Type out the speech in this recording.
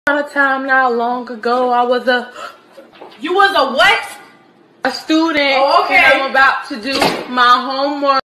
A time not long ago, I was You was a what? a student. Oh, okay. And I'm about to do my homework.